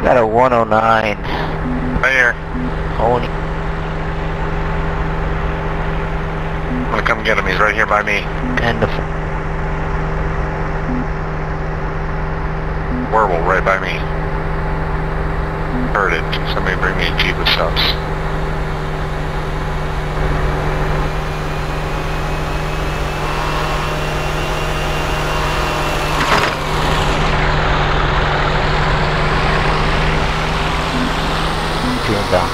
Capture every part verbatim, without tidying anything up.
Got a one oh nine. Right here. Holy. I'm gonna come get him. He's right here by me. And the... Werewolf right by me. Heard it. Somebody bring me a Jeep with subs. Down.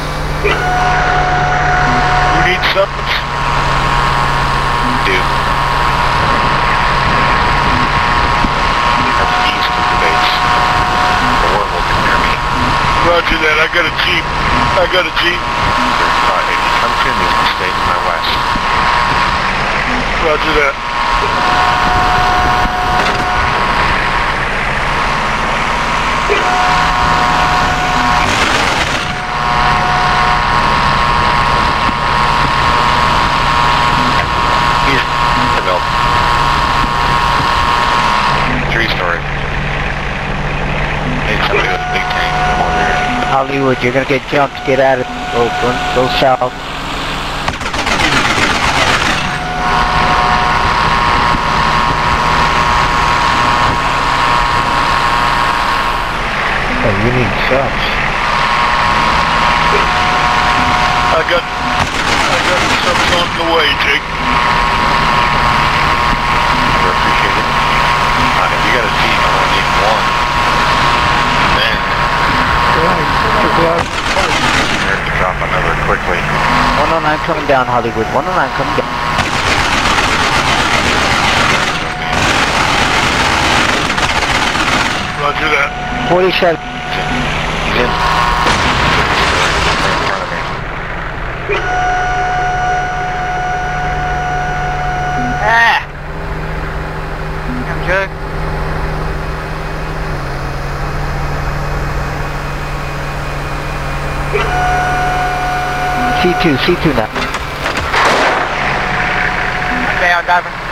You need subs? Dude. That's east of the base. The werewolf can hear me. Roger that, I got a Jeep. I got a Jeep. Uh, if you come to me, stay to my west. Roger that. Three-story. Need somebody with a big tank. Hollywood, you're gonna get jumped. Get out of go, go, go south. Oh, you need subs. I got, I got subs on the way, Jake. I appreciate it. Uh, if you got a Jeep, I only need one. Then, I have to drop another quickly. one oh nine coming down, Hollywood. one oh nine coming down. Roger that. forty-seven. He's in. Right in front of me. Ah! I'm Jug. C two, C two now. Okay, I'm diving.